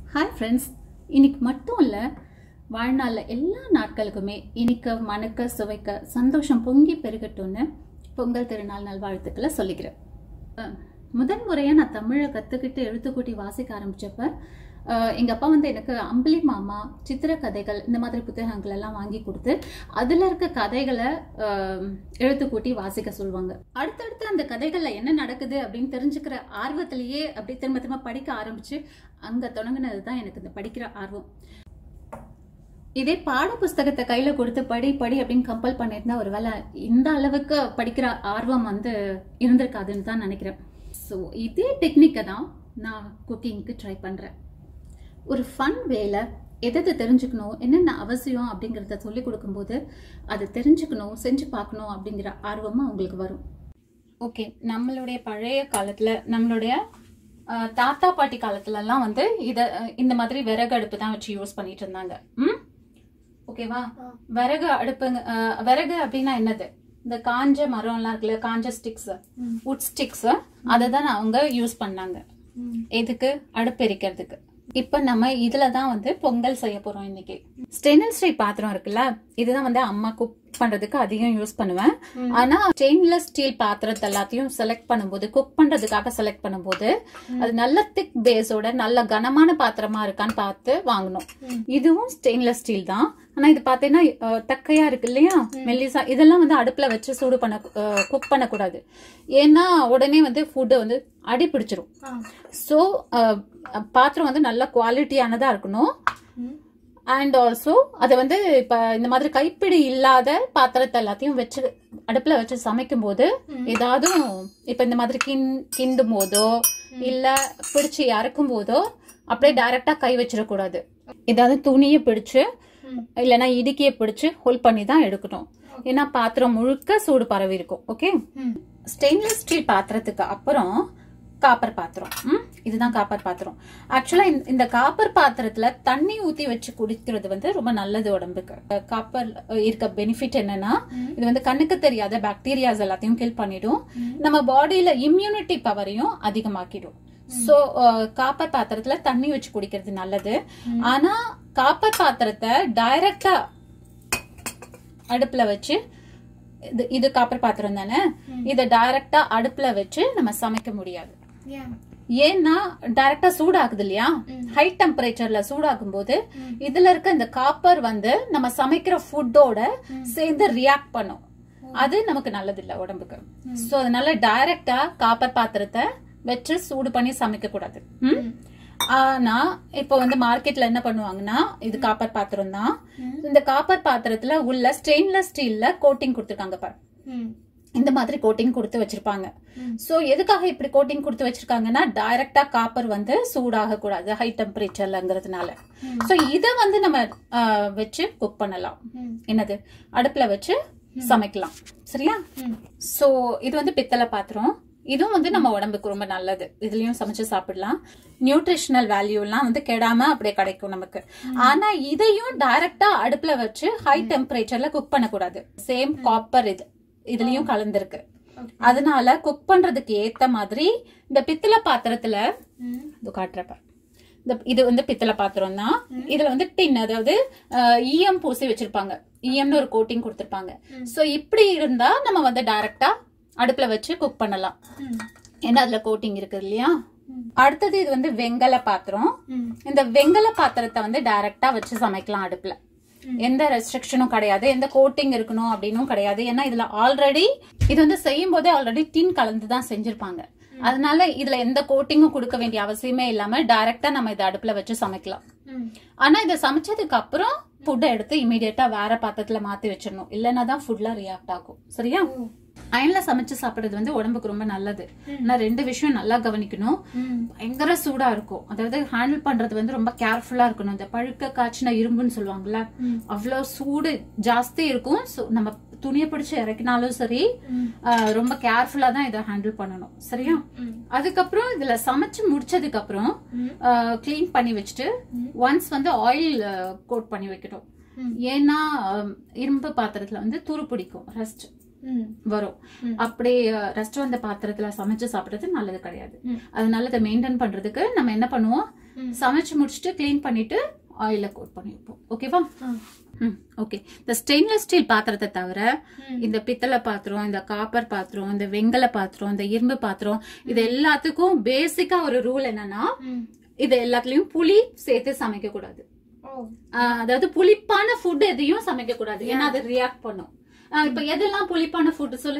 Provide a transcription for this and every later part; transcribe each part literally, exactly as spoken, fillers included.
Hi friends, இன்னைக்கு மட்டும் இல்லை, வாழ்நாளில் எல்லா நாட்களுக்குமே இனிக்க மணக்க சுவைக்க சந்தோஷம் பொங்கி பெருகட்டும்னு பொங்கல் திருநாள் நல்வாழ்த்துக்களை சொல்லிக்கிறேன். முதன் முறையாக நான் தமிழை கற்றுக்கிட்டு எழுத்துக்கூட்டி வாசிக்க ஆரம்பித்தப்ப எங்கள் அப்பா வந்து எனக்கு அம்புலி மாமா, சித்திர கதைகள் இந்த மாதிரி புத்தகங்கள் எல்லாம் வாங்கி கொடுத்து அதில் இருக்க கதைகளை எழுத்துக்கூட்டி வாசிக்க சொல்லுவாங்க. அடுத்தடுத்து அந்த கதைகளில் என்ன நடக்குது அப்படின்னு தெரிஞ்சுக்கிற ஆர்வத்திலேயே அப்படி திரும்ப திரும்ப படிக்க ஆரம்பிச்சு அங்கே தொடங்கினது தான் எனக்கு இந்த படிக்கிற ஆர்வம். இதே பாட புஸ்தகத்தை கையில கொடுத்து படி படி அப்படின்னு கம்பல் பண்ணியிருந்தா ஒரு வேளை இந்த அளவுக்கு படிக்கிற ஆர்வம் வந்து இருந்திருக்காதுன்னு தான் நினைக்கிறேன். ஸோ இதே டெக்னிக்கை தான் நான் குக்கிங்க்கு ட்ரை பண்றேன். ஒரு ஃபன் வேலை எதை தெரிஞ்சுக்கணும், என்னென்ன அவசியம் அப்படிங்கிறத சொல்லி கொடுக்கும்போது அதை தெரிஞ்சுக்கணும், செஞ்சு பார்க்கணும் அப்படிங்கிற ஆர்வமாக உங்களுக்கு வரும். ஓகே, நம்மளுடைய பழைய காலத்தில் நம்மளுடைய தாத்தா பாட்டி காலத்துலலாம் வந்து இதை இந்த மாதிரி விறகு அடுப்பு தான் வச்சு யூஸ் பண்ணிட்டு இருந்தாங்க. ம் ஓகேவா? விறகு அடுப்புங்க, விறகு அப்படின்னா என்னது? இந்த காஞ்ச மரம்லாம் இருக்குல்ல, காஞ்ச ஸ்டிக்ஸ், உட் ஸ்டிக்ஸ், அதை தான் அவங்க யூஸ் பண்ணாங்க. எதுக்கு? அடுப்பு எரிக்கிறதுக்கு. இப்ப நம்ம இதுலதான் வந்து பொங்கல் செய்ய போறோம். இன்னைக்கு ஸ்டெயின்லெஸ் ஸ்டீல் பாத்திரம் இருக்குல்ல, இதுதான் வந்து அம்மா குக் பண்றதுக்கு அதிகம் யூஸ் பண்ணுவேன். ஆனா ஸ்டெயின்லெஸ் ஸ்டீல் பாத்திரத்தை எல்லாத்தையும் செலக்ட் பண்ணும்போது, குக் பண்றதுக்காக செலக்ட் பண்ணும்போது அது நல்ல திக் பேஸோட நல்ல கனமான பாத்திரமா இருக்கான்னு பார்த்து வாங்கணும். இதுவும் ஸ்டெயின்லெஸ் ஸ்டீல் தான். ஆனா இது பாத்தீங்கன்னா தக்கையா இருக்கு இல்லையா, மெல்லிசா, இதெல்லாம் வந்து அடுப்புல வச்சு சூடு பண்ண குக் பண்ணக்கூடாது. ஏன்னா உடனே வந்து ஃபுட்டு வந்து அடி பிடிச்சிரும். ஸோ பாத்திரம் வந்து நல்ல குவாலிட்டியானதா இருக்கணும். அண்ட் ஆல்சோ அதை வந்து இப்ப இந்த மாதிரி கைப்பிடி இல்லாத பாத்திரத்தை எல்லாத்தையும் வச்சு அடுப்புல வச்சு சமைக்கும் போது ஏதாவது இப்ப இந்த மாதிரி கிண் கிண்டும் போதோ இல்ல பிடிச்சு இறக்கும் போதோ அப்படியே டைரக்டா கை வச்சிடக்கூடாது. ஏதாவது துணியை பிடிச்சு இல்லைன்னா இடுக்கியை பிடிச்சு ஹோல்ட் பண்ணி தான் எடுக்கணும். ஏன்னா பாத்திரம் முழுக்க சூடு பரவி இருக்கும். ஓகே, ஸ்டெயின்லெஸ் ஸ்டீல் பாத்திரத்துக்கு அப்புறம் காப்பர் பாத்திரம். இதுதான் காப்பர் பாத்திரம். ஆக்சுவலா இந்த காப்பர் பாத்திரத்துல தண்ணி ஊத்தி வச்சு குடிக்கிறது வந்து ரொம்ப நல்லது உடம்புக்கு. காப்பர் இருக்க பெனிஃபிட் என்னன்னா, இது வந்து கண்ணுக்கு தெரியாத பாக்டீரியாஸ் எல்லாத்தையும் கில் பண்ணிடும், நம்ம பாடியில இம்யூனிட்டி பவரையும் அதிகமாக்கிடும். சோ காப்பர் பாத்திரத்துல தண்ணி வச்சு குடிக்கிறது நல்லது. ஆனா காப்பர் பாத்திரத்தை டைரக்டா அடுப்புல வச்சு, இது காப்பர் பாத்திரம் தானே, இத டைரக்டா அடுப்புல வச்சு நம்ம சமைக்க முடியாது. ஏன்னா டைரக்டா சூடாகுது இல்லையா, ஹை டெம்பரேச்சர்ல சூடாகும் போது இதுல இருக்க இந்த காப்பர் வந்து நம்ம சமைக்கிற ஃபுட்டோட சேர்ந்து ரியாக்ட் பண்ணும். அது நமக்கு நல்லது இல்ல உடம்புக்கு. சோ அதனால டைரக்டா காப்பர் பாத்திரத்தை வச்சு சூடு பண்ணி சமைக்க கூடாது. ஆனா இப்ப வந்து மார்க்கெட்ல என்ன பண்ணுவாங்கன்னா, இது காப்பர் பாத்திரம் தான், இந்த காப்பர் பாத்திரத்துல உள்ள ஸ்டெயின்லெஸ் ஸ்டீல்ல கோட்டிங் கொடுத்திருக்காங்க பாரு, இந்த மாதிரி கோட்டிங் கொடுத்து வச்சிருப்பாங்க. சோ எதுக்காக இப்படி கோட்டிங் கொடுத்து வச்சிருக்காங்கன்னா, டைரக்டா காப்பர் வந்து சூடாக கூடாது ஹை டெம்பரேச்சர்லங்கிறதுனால. சோ இத வந்து நம்ம வச்சு குக் பண்ணலாம். என்னது? அடுப்புல வச்சு சமைக்கலாம். சரியா? சோ இது வந்து பித்தளை பாத்திரம். இதுவும் வந்து நம்ம உடம்புக்கு ரொம்ப நல்லது. இதுலயும் சமைச்சு சாப்பிடலாம். நியூட்ரிஷனல் வேல்யூ எல்லாம் வந்து கெடாம அப்படியே கிடைக்கும் நமக்கு. ஆனா இதையும் டைரக்டா அடுப்புல வச்சு ஹை டெம்பரேச்சர்ல குக் பண்ணக்கூடாது. சேம் காப்பர் இது இதுலயும் கலந்துருக்கு. அதனால குக் பண்றதுக்கு ஏத்த மாதிரி இந்த பித்தளை பாத்திரத்துல காட்டுறப்ப, இது வந்து பித்தளை பாத்திரம் தான். இதுல வந்து டின், அதாவது ஈயம் பூசி வச்சிருப்பாங்க, ஈயம்னு ஒரு கோட்டிங் கொடுத்திருப்பாங்க. சோ இப்படி இருந்தா நம்ம வந்து டைரக்டா அடுப்புல வச்சு குக் பண்ணலாம். ஏன்னா அதுல கோட்டிங் இருக்கு இல்லையா. அடுத்தது இது வந்து வெங்கல பாத்திரம். இந்த வெங்கல பாத்திரத்தை வந்து டைரக்டா வச்சு சமைக்கலாம் அடுப்புல. எந்த ரெஸ்ட்ரிக்ஷனும் கிடையாது, எந்த கோட்டிங் இருக்கணும் அப்படின்னும் கிடையாது. ஏன்னா இதுல ஆல்ரெடி இது வந்து செய்யும் போதே ஆல்ரெடி டின் கலந்துதான் செஞ்சிருப்பாங்க. அதனால இதுல எந்த கோட்டிங்கும் கொடுக்க வேண்டிய அவசியமே இல்லாம டைரக்டா நம்ம இதை அடுப்புல வச்சு சமைக்கலாம். ஆனா இதை சமைச்சதுக்கு அப்புறம் ஃபுட்டை எடுத்து இமீடியட்டா வேற பாத்திரத்துல மாத்தி வச்சிடணும், இல்லைன்னா தான் ஃபுட்ல ரியாக்ட் ஆகும். சரியா? அயன்ல சமைச்சு சாப்பிடுறது வந்து உடம்புக்கு ரொம்ப நல்லது. ஆனா ரெண்டு விஷயம் நல்லா கவனிக்கணும். பயங்கர சூடா இருக்கும், அதாவது ஹேண்டில் பண்றது வந்து ரொம்ப கேர்ஃபுல்லா இருக்கணும். இந்த பழுக்க காய்ச்சின இரும்புன்னு சொல்லுவாங்கல்ல, அவ்வளவு சூடு ஜாஸ்தி இருக்கும். நம்ம துணியை பிடிச்சு இறக்கினாலும் சரி, ரொம்ப கேர்ஃபுல்லா தான் இதை ஹேண்டில் பண்ணணும். சரியா? அதுக்கப்புறம் இதுல சமைச்சு முடிச்சதுக்கு அப்புறம் கிளீன் பண்ணி வச்சுட்டு ஒன்ஸ் வந்து ஆயில் கோட் பண்ணி வைக்கணும். ஏன்னா இரும்பு பாத்திரத்துல வந்து துரு பிடிக்கும், ரஸ்ட் வரும். அப்படி ரெஸ்டாரண்ட் பாத்திரத்துல சமைச்சு சாப்பிடுறது நல்லது கிடையாது. அதனால இதை மெயின்டைன் பண்றதுக்கு நம்ம என்ன பண்ணுவோம், சமைச்சு முடிச்சுட்டு க்ளீன் பண்ணிட்டு ஆயில கோட் பண்ணி வைப்போம். ஓகேவா? ஓகே. இந்த ஸ்டெயின்லெஸ் ஸ்டீல் பாத்திரத்தை தவிர இந்த பித்தளை பாத்திரம், இந்த காப்பர் பாத்திரம், இந்த வெங்கல பாத்திரம், இந்த இரும்பு பாத்திரம், இது எல்லாத்துக்கும் பேசிக்கா ஒரு ரூல் என்னன்னா, இது எல்லாத்துலயும் புளி சேர்த்து சமைக்க கூடாது. அதாவது புளிப்பான ஃபுட் எதையும் சமைக்க கூடாது, ஏன்னா அது ரியாக்ட் பண்ணும். இப்ப எதெல்லாம் புளிப்பான ஃபுட் சொல்லு?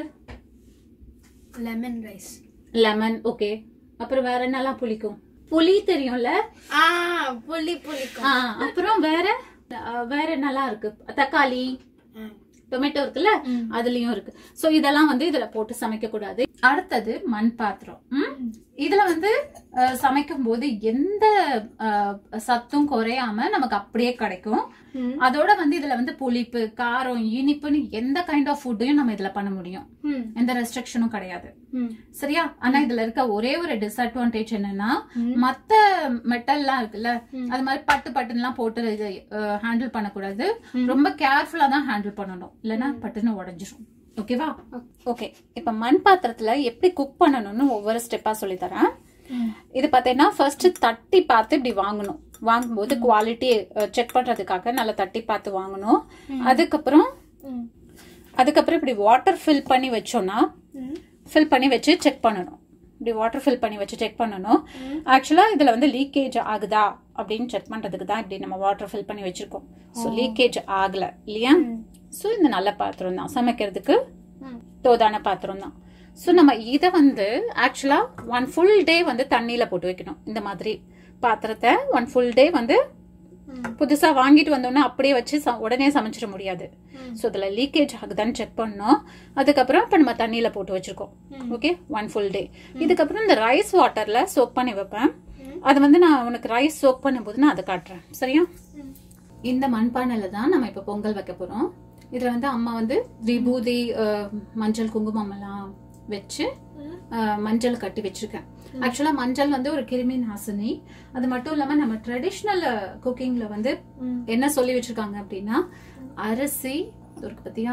Lemon rice. லெமன். ஓகே. அப்புறம் வேற என்னெல்லாம் புளிக்கும்? புளி தெரியும்ல? புளி புளிக்கும். அப்புறம் வேற வேற என்னெல்லாம் இருக்கு? தக்காளி, டொமேட்டோ இருக்குல்ல, அதுலயும் இருக்கு. சோ இதெல்லாம் வந்து இதுல போட்டு சமைக்க கூடாது. அடுத்தது மண் பாத்திரம். இதுல வந்து சமைக்கும் போது எந்த சத்தும் குறையாம நமக்கு அப்படியே கிடைக்கும். அதோட வந்து இதுல வந்து புளிப்பு, காரம், இனிப்புன்னு எந்த கைண்ட் ஆஃப் ஃபுட்டையும் நம்ம இதுல பண்ண முடியும். எந்த ரெஸ்ட்ரிக்ஷனும் கிடையாது. சரியா? ஆனா இதுல இருக்க ஒரே ஒரு டிஸ்அட்வான்டேஜ் என்னன்னா, மத்த மெட்டல் எல்லாம் இருக்குல்ல, அது மாதிரி பட்டு பட்டுன்னு எல்லாம் போட்டு இது ஹேண்டில் பண்ணக்கூடாது. ரொம்ப கேர்ஃபுல்லா தான் ஹேண்டில் பண்ணணும், இல்லைன்னா பட்டுன்னு உடஞ்சிரும். ஓகேவா? ஓகே. இப்ப மண் பாத்திரத்துல எப்படி குக் பண்ணணும்னு ஒவ்வொரு ஸ்டெப்பா சொல்லி தரேன். இது பாத்தீங்கன்னா ஃபர்ஸ்ட் தட்டி பார்த்து இப்படி வாங்கணும். வாங்கும்போது குவாலிட்டி செக் பண்றதுக்காக நல்லா தட்டி பார்த்து வாங்கணும். அதுக்கப்புறம் அதுக்கப்புறம் இப்படி வாட்டர் ஃபில் பண்ணி வச்சோம்னா ஃபில் பண்ணி வச்சு செக் பண்ணணும். இப்படி வாட்டர் ஃபில் பண்ணி வச்சு செக் பண்ணணும். ஆக்சுவலா இதுல வந்து லீக்கேஜ் ஆகுதா அப்படின்னு செக் பண்றதுக்கு தான் இப்படி நம்ம வாட்டர் ஃபில் பண்ணி வச்சிருக்கோம். ஸோ லீக்கேஜ் ஆகல இல்லையா? ஸோ இந்த நல்ல பாத்திரம் தான், சமைக்கிறதுக்கு தோதான பாத்திரம் தான். ஸோ நம்ம இதை வந்து ஆக்சுவலா ஒன் ஃபுல் டே வந்து தண்ணியில போட்டு வைக்கணும். இந்த மாதிரி பாத்திரத்தை ஒன் ஃபுல் டே வந்து புதுசா வாங்கிட்டு வந்தோம்னா அப்படியே வச்சு உடனே சமைச்சிட முடியாது. ஸோ இதுல லீக்கேஜ் ஆகுதான்னு செக் பண்ணோம். அதுக்கப்புறம் இப்ப நம்ம தண்ணியில போட்டு வச்சிருக்கோம். Okay, one full day. இதுக்கப்புறம் இந்த ரைஸ் வாட்டர்ல சோக் பண்ணி வைப்பேன். அது வந்து நான் உனக்கு ரைஸ் சோக் பண்ணும் போது நான் அதை காட்டுறேன். சரியா? இந்த மண்பானையில தான் நம்ம இப்ப பொங்கல் வைக்க போறோம். இதுல வந்து அம்மா வந்து விபூதி, மஞ்சள், குங்குமம் எல்லாம் வச்சு மஞ்சள் கட்டி வச்சிருக்கேன். ஆக்சுவலா மஞ்சள் வந்து ஒரு கிருமி நாசினி. அது மட்டும் இல்லாம நம்ம ட்ரெடிஷ்னல் குக்கிங்ல வந்து என்ன சொல்லி வச்சிருக்காங்க அப்படின்னா, அரிசி இருக்கு பத்தியா,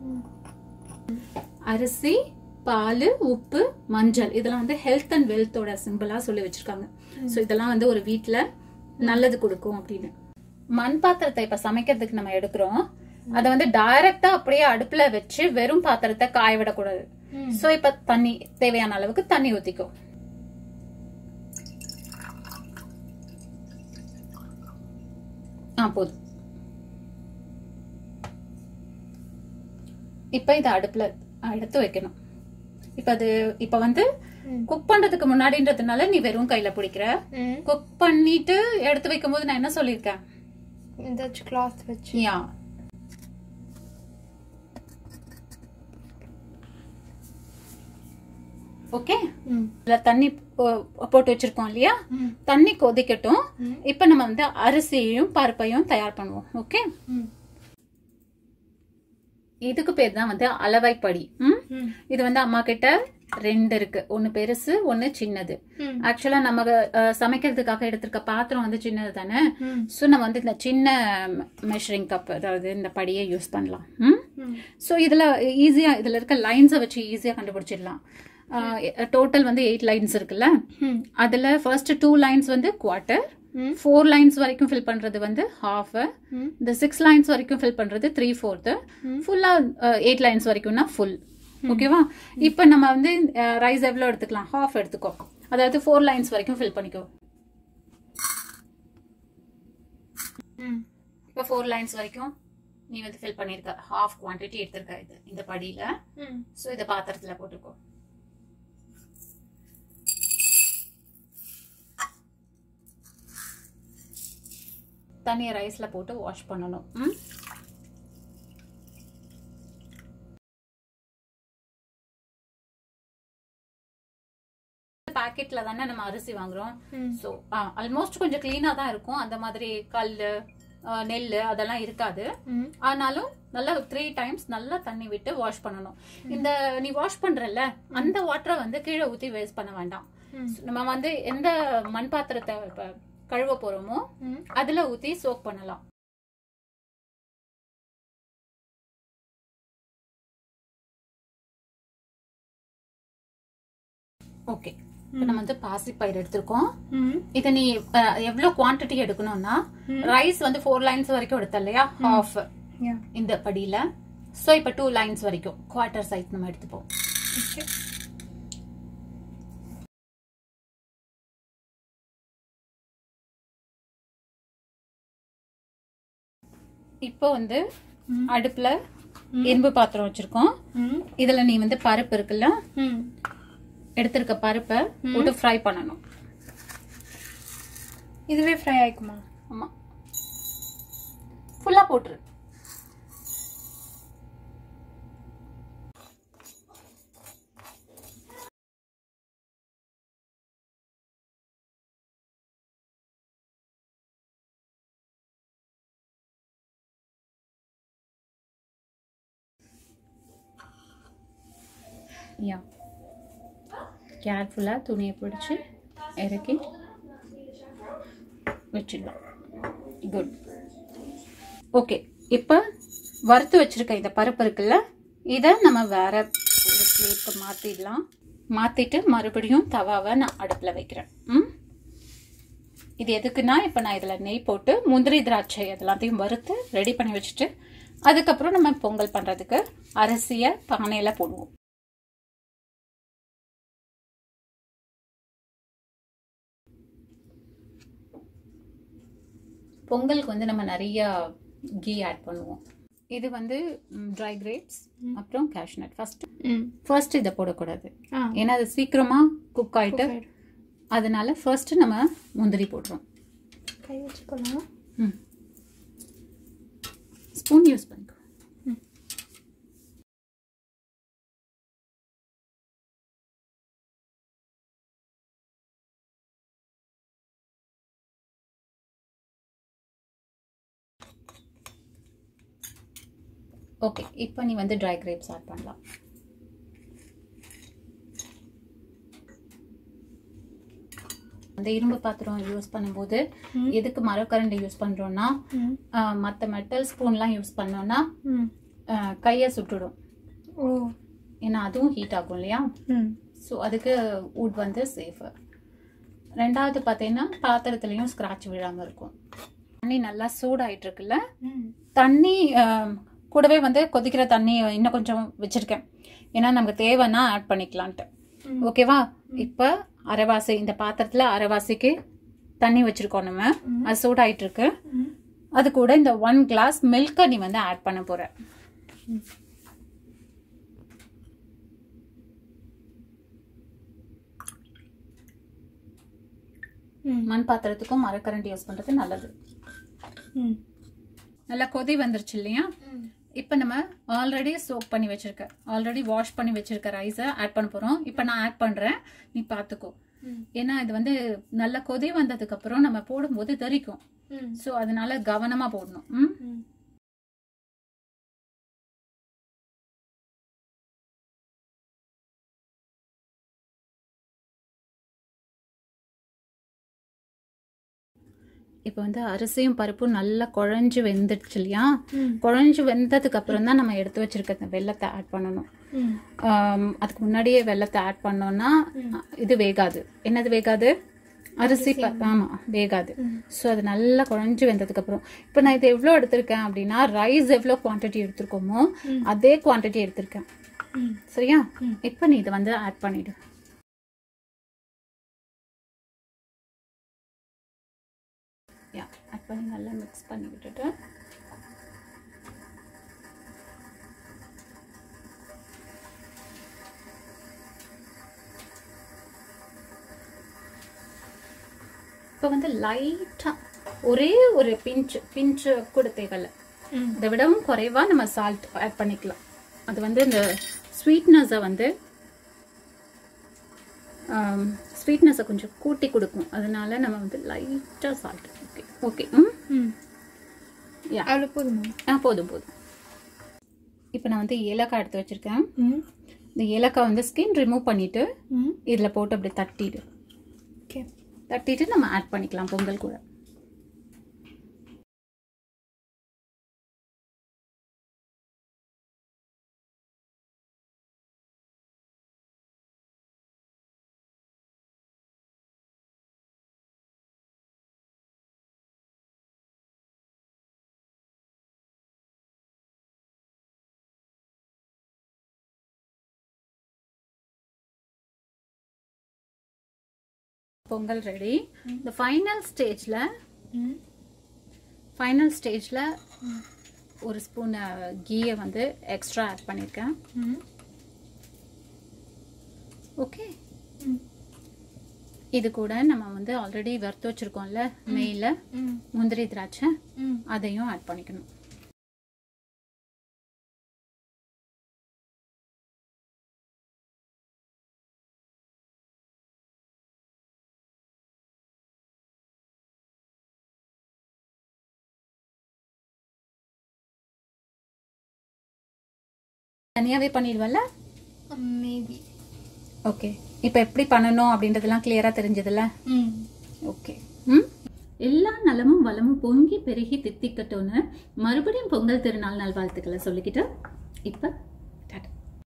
அரிசி, பால், உப்பு, மஞ்சள், இதெல்லாம் வந்து ஹெல்த் அண்ட் வெல்த்தோட சிம்பிளா சொல்லி வச்சிருக்காங்க. சோ இதெல்லாம் வந்து ஒரு வீட்டுல நல்லது கொடுக்கும் அப்படின்னு. மண் பாத்திரத்தை இப்ப சமைக்கிறதுக்கு நம்ம எடுக்கிறோம். அதை வந்து டைரக்டா அப்படியே அடுப்புல வச்சு வெறும் பாத்திரத்தை காய விடக்கூடாது. சோ இப்ப தண்ணி தேவையான அளவுக்கு தண்ணி ஊத்திக்கும். ஆ போதும். இப்ப இத அடுப்புல எடுத்து வைக்கணும். இப்ப அது இப்ப வந்து குக் பண்றதுக்கு முன்னாடின்றதுனால நீ வெறும் கையில பிடிக்கிற. குக் பண்ணிட்டு எடுத்து வைக்கும் போது நான் என்ன சொல்லிருக்கேன்? கிளாத் வச்சு. Yeah, okay. தண்ணி போட்டு வச்சிருக்கோம் இல்லையா? தண்ணி கொதிக்கட்டும். இப்ப நம்ம வந்து அரிசியையும் பருப்பையும் தயார் பண்ணுவோம். ஓகே, இதுக்கு பேர் தான் வந்து அளவைப்படி. இது வந்து அம்மா கிட்ட ரெண்டு இருக்கு, ஒன்னு பெருசு ஒன்னு சின்னது. ஆக்சுவலா நம்ம சமைக்கிறதுக்காக எடுத்திருக்க பாத்திரம் வந்து சின்னது தானே. சோ நம்ம வந்து இந்த சின்ன மெஷரிங் கப், அதாவது இந்த படியை யூஸ் பண்ணலாம். சோ இதுல ஈஸியா இதுல இருக்க லைன்ஸை வச்சு ஈஸியா கண்டுபிடிச்சிடலாம். டோட்டல் வந்து எயிட் லைன்ஸ் இருக்குல்ல, அதுல ஃபர்ஸ்ட் டூ லைன்ஸ் வந்து குவார்டர், ஃபோர் லைன்ஸ் வரைக்கும் ஃபில் பண்றது வந்து ஹாஃப், இந்த சிக்ஸ் லைன்ஸ் வரைக்கும் ஃபில் பண்றது த்ரீ ஃபோர்த், ஃபுல்லா எயிட் லைன்ஸ் வரைக்கும்னா ஃபுல். ஓகேவா? இப்ப நம்ம வந்து ரைஸ் எவ்வளவு எடுத்துக்கலாம்? ஹாஃப் எடுத்துக்கோ. அதாவது ஃபோர் லைன்ஸ் வரைக்கும் ஃபில் பண்ணிக்கோ. இப்ப ஃபோர் லைன்ஸ் வரைக்கும் நீ வந்து ஃபில் பண்ணிருக்க, ஹாஃப் குவான்டிட்டி எடுத்திருக்க இது இந்த படியில. சோ இத பாத்திரத்துல போட்டுக்கோ. தண்ணியை ரைஸ்ல போட்டு வாஷ் பண்ணணும். பாக்கெட்ல தானே நம்ம அரிசி வாங்குறோம். சோ ஆல்மோஸ்ட் கொஞ்சம் கிளீனா தான் இருக்கும். அந்த மாதிரி கல்லு, நெல்லு அதெல்லாம் இருக்காது. ஆனாலும் நல்லா த்ரீ டைம்ஸ் நல்லா தண்ணி விட்டு வாஷ் பண்ணணும். இந்த நீ வாஷ் பண்றல அந்த வாட்டரை வந்து கீழே ஊத்தி வேஸ்ட் பண்ண வேண்டாம். நம்ம வந்து எந்த மண் பாத்திரத்தை கழுவ போறோமோ அதுல ஊத்தி சோக் பண்ணலாம். ஓகே, இப்போ நம்ம வந்து பாசிப்பயிறு எடுத்திருக்கோம். ம் இதை நீ அஹ், எவ்வளவு குவாண்டிட்டி எடுக்கணும்னா ரைஸ் வந்து ஃபோர் லைன்ஸ் வரைக்கும் எடுத்த இல்லையா, ஹாஃப் யா இந்த படியில. ஸோ இப்போ டூ லைன்ஸ் வரைக்கும் குவார்டர் சைஸ் நம்ம எடுத்துப்போம். ஓகே இப்போ வந்து அடுப்புல இரும்பு பாத்திரம் வச்சிருக்கோம். ம் இதுல நீ வந்து பருப்பு இருக்குல்ல, ம் எடுத்திருக்க பருப்பை போட்டு ஃப்ரை பண்ணணும். இதுவே ஃப்ரை ஆயிக்குமா? ஆமா, ஃபுல்லா போட்டுரு. யா கேர்ஃபுல்லாக துணியை பிடிச்சி இறக்கி வச்சிடலாம். குட். ஓகே, இப்போ வறுத்து வச்சிருக்க இந்த பருப்பு இருக்குல்ல, இதை நம்ம வேற ஒரு பிளேட்க்கு மாற்றிடலாம். மாற்றிட்டு மறுபடியும் தவாவை நான் அடுப்பில் வைக்கிறேன். ம் இது எதுக்குன்னா, இப்போ நான் இதில் நெய் போட்டு முந்திரி திராட்சை எல்லாத்தையும் வறுத்து ரெடி பண்ணி வச்சுட்டு அதுக்கப்புறம் நம்ம பொங்கல் பண்ணுறதுக்கு அரிசியை பானையில் போடுவோம். பொங்கலுக்கு வந்து நம்ம நிறைய கீ ஆட் பண்ணுவோம். இது வந்து ட்ரை கிரேப்ஸ் அப்புறம் கேஷ்நட். ஃபர்ஸ்ட் ஃபர்ஸ்ட் இதை போடக்கூடாது, ஏன்னா அது சீக்கிரமா குக் ஆயிட்டு, அதனால ஃபர்ஸ்ட் நம்ம முந்திரி போடுறோம். கை வச்சுக்கலாம். ம் ஸ்பூன் யூஸ் பண்ணிக்கோ. ஓகே, இப்போ நீ வந்து ட்ரை கிரேப்ஸ் ஆட் பண்ணலாம். அந்த இரும்பு பாத்திரம் யூஸ் பண்ணும்போது எதுக்கு மரக்கரண்டி யூஸ் பண்றோம்னா, மற்ற மெட்டல் ஸ்பூன்லாம் யூஸ் பண்ணோம்னா கையை சுட்டுடும். ஓ, ஏன்னா அதுவும் ஹீட் ஆகும் இல்லையா. ஸோ அதுக்கு வுட் வந்து சேஃபு. ரெண்டாவது பார்த்தீங்கன்னா பாத்திரத்துலையும் ஸ்க்ராட்ச் விழாமல் இருக்கும். தண்ணி நல்லா சூடாயிட்டு இருக்குல்ல, தண்ணி கூடவே வந்து கொதிக்கிற தண்ணி இன்னும் கொஞ்சம் வச்சிருக்கேன், ஏன்னா நமக்கு தேவைன்னா ஆட் பண்ணிக்கலான்ட்டு. ஓகேவா? இப்போ அரைவாசி இந்த பாத்திரத்துல அரைவாசிக்கு தண்ணி வச்சிருக்கோம் நம்ம, அது சூடாயிட்டு இருக்கு. அது கூட இந்த ஒன் கிளாஸ் மில்கை நீ வந்து ஆட் பண்ண போற. மண் பாத்திரத்துக்கும் மரக்கரண்டி யூஸ் பண்றது நல்லது. நல்லா கொதி வந்துருச்சு இல்லையா? இப்போ நம்ம ஆல்ரெடி சோக் பண்ணி வச்சிருக்க, ஆல்ரெடி வாஷ் பண்ணி வச்சிருக்க ரைஸை ஆட் பண்ண போறோம். இப்போ நான் ஆட் பண்றேன், நீ பாத்துக்கோ. ஏன்னா இது வந்து நல்ல கொதி வந்ததுக்கு அப்புறம் நம்ம போடும்போது தெரிக்கும். ஸோ அதனால கவனமா போடணும். ம் இப்போ வந்து அரிசியும் பருப்பும் நல்லா குழஞ்சு வெந்துடுச்சு இல்லையா? குழஞ்சு வெந்ததுக்கு அப்புறம் தான் நம்ம எடுத்து வச்சிருக்க வெள்ளத்தை ஆட் பண்ணணும். அதுக்கு முன்னாடியே வெள்ளத்தை ஆட் பண்ணோம்னா இது வேகாது. என்னது வேகாது? அரிசி. ஆமா, வேகாது. ஸோ அது நல்லா குழஞ்சு வெந்ததுக்கு அப்புறம் இப்போ நான் இது எவ்வளோ எடுத்திருக்கேன் அப்படின்னா, ரைஸ் எவ்வளோ குவான்டிட்டி எடுத்திருக்கோமோ அதே குவான்டிட்டி எடுத்திருக்கேன். சரியா? இப்போ நீ இதை வந்து ஆட் பண்ணிடு. ஆட் பண்ணி நல்லா மிக்ஸ் பண்ணி விட்டுட்டு இப்போ வந்து லைட்டா ஒரே ஒரு பிஞ்சு பிஞ்சு கூட தேவையில்லை, இதை விடவும் குறைவா நம்ம சால்ட் ஆட் பண்ணிக்கலாம். அது வந்து இந்த ஸ்வீட்னஸை வந்து ஸ்வீட்னஸை கொஞ்சம் கூட்டி கொடுக்கும். அதனால நம்ம வந்து லைட்டாக சால்ட். ஓகே ஓகே ம் யா அவ்வளோ போதுமா? ஆ போதும் போதும். இப்போ நான் வந்து ஏலக்காய் எடுத்து வச்சிருக்கேன். இந்த ஏலக்காய் வந்து ஸ்கின் ரிமூவ் பண்ணிட்டு இதில் போட்டு அப்படி தட்டிடு. ஓகே, தட்டிட்டு நம்ம ஆட் பண்ணிக்கலாம் பொங்கல் கூட. பொங்கல் ரெடி. இந்த ஃபைனல் ஸ்டேஜ்ல ஃபைனல் ஸ்டேஜ்ல ஒரு ஸ்பூன் கீயை வந்து எக்ஸ்ட்ரா ஆட் பண்ணியிருக்கேன். ஓகே, இது கூட நம்ம வந்து ஆல்ரெடி வறுத்து வச்சிருக்கோம்ல நெய்ல முந்திரி திராட்சை, அதையும் ஆட் பண்ணிக்கணும். தனியாவே பண்ணிடுவல்ல மேபி. ஓகே, இப்போ எப்படி பண்ணணும் அப்படின்றதெல்லாம் கிளியரா தெரிஞ்சதுல. ஓகே, ம் எல்லா நலமும் வளமும் பொங்கி பெருகி தித்திக்கட்டும்னு மறுபடியும் பொங்கல் திருநாள் நல்வாழ்த்துக்களை சொல்லிக்கிட்டு இப்ப